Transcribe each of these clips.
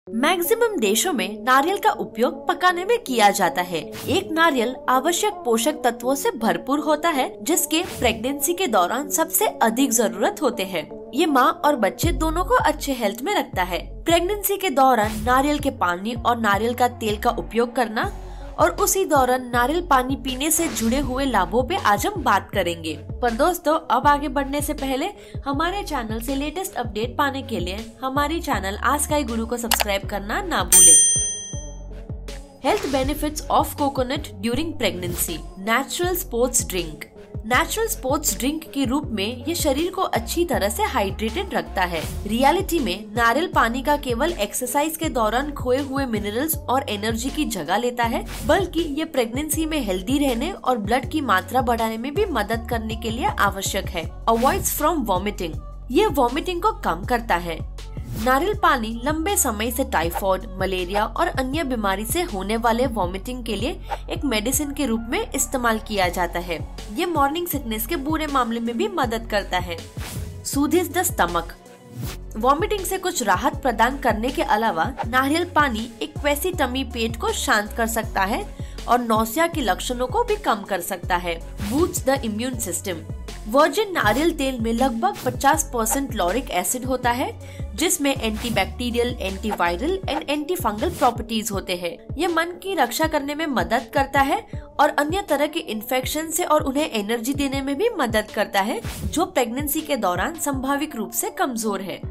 Maximum देशों में नारियल का उपयोग पकाने में किया जाता है। एक नारियल आवश्यक पोषक तत्वों से भरपूर होता है, जिसके प्रेगनेंसी के दौरान सबसे अधिक जरूरत होते हैं। ये माँ और बच्चे दोनों को अच्छे हेल्थ में रखता है। प्रेगनेंसी के दौरान नारियल के पानी और नारियल का तेल का उपयोग करना और उसी दौरान नारियल पानी पीने से जुड़े हुए लाभों पे आज हम बात करेंगे। पर दोस्तों, अब आगे बढ़ने से पहले हमारे चैनल से लेटेस्ट अपडेट पाने के लिए हमारी चैनल AskiGuru को सब्सक्राइब करना ना भूलें। Health benefits of coconut during pregnancy. Natural sports drink. Natural sports drink के रूप में ये शरीर को अच्छी तरह से हाइड्रेटेड रखता है। रियलिटी में नारियल पानी का केवल एक्सरसाइज के दौरान खोए हुए मिनरल्स और एनर्जी की जगह लेता है, बल्कि ये प्रेगनेंसी में हेल्दी रहने और ब्लड की मात्रा बढ़ाने में भी मदद करने के लिए आवश्यक है। Avoids from vomiting. ये वॉमिटिंग को कम करता है। नारियल पानी लंबे समय से टाइफाइड, मलेरिया और अन्य बीमारी से होने वाले वॉमिटिंग के लिए एक मेडिसिन के रूप में इस्तेमाल किया जाता है। ये मॉर्निंग सिकनेस के बुरे मामले में भी मदद करता है। सूथेस द स्टमक। वॉमिटिंग से कुछ राहत प्रदान करने के अलावा नारियल पानी एक वैसी टमी पेट को शांत कर सकता है और नौसिया के लक्षणों को भी कम कर सकता है। Boost the immune system. Virgin नारियल तेल में लगभग 50% लॉरिक एसिड होता है, जिसमें antibacterial, antiviral and anti fungal properties होते हैं। ये मन की रक्षा करने में मदद करता है और अन्य तरह के इन्फेक्शन से और उन्हें एनर्जी देने में भी मदद करता है, जो प्रेगनेंसी के दौरान संभाविक रूप से कमजोर है।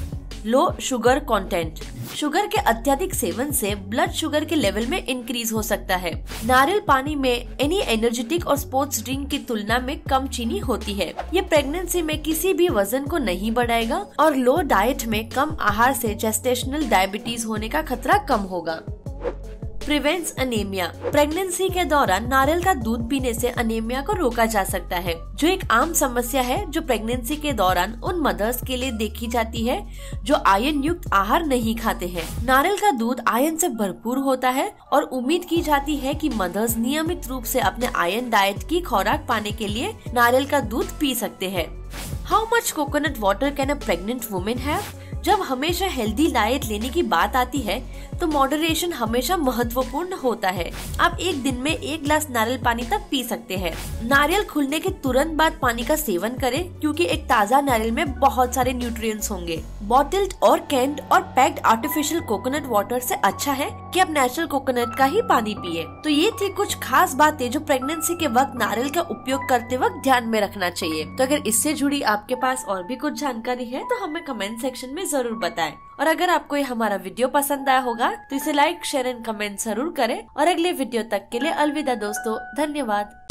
Low sugar content. शुगर के अत्यधिक सेवन से ब्लड शुगर के लेवल में इंक्रीज हो सकता है। नारियल पानी में एनी एनर्जेटिक और स्पोर्ट्स ड्रिंक की तुलना में कम चीनी होती है। ये प्रेगनेंसी में किसी भी वजन को नहीं बढ़ाएगा और लो डाइट में कम आहार से जेस्टेशनल डायबिटीज होने का खतरा कम होगा। Prevents anaemia. प्रेगनेंसी के दौरान नारियल का दूध पीने से अनेमिया को रोका जा सकता है, जो एक आम समस्या है जो प्रेगनेंसी के दौरान उन मदर्स के लिए देखी जाती है जो आयरन युक्त आहार नहीं खाते हैं। नारियल का दूध आयरन से भरपूर होता है और उम्मीद की जाती है कि मदर्स नियमित रूप से अपने आयरन डाइट की खुराक पाने के लिए नारियल का दूध पी सकते हैं। How much coconut water can a pregnant women have? जब हमेशा हेल्दी डाइट लेने की बात आती है तो मॉडरेशन हमेशा महत्वपूर्ण होता है। आप एक दिन में 1 गिलास नारियल पानी तक पी सकते हैं। नारियल खुलने के तुरंत बाद पानी का सेवन करें, क्योंकि एक ताज़ा नारियल में बहुत सारे न्यूट्रिएंट्स होंगे। बॉटल्ड और कैंड और पैक्ड आर्टिफिशियल कोकोनट वाटर से अच्छा है कि आप नेचुरल कोकोनट का ही पानी पिए। तो ये थी कुछ खास बातें जो प्रेगनेंसी के वक्त नारियल का उपयोग करते वक्त ध्यान में रखना चाहिए। तो अगर इससे जुड़ी आपके पास और भी कुछ जानकारी है तो हमें कमेंट सेक्शन में जरूर बताएं। और अगर आपको ये हमारा वीडियो पसंद आया होगा तो इसे लाइक, शेयर एंड कमेंट जरूर करें। और अगले वीडियो तक के लिए अलविदा दोस्तों, धन्यवाद।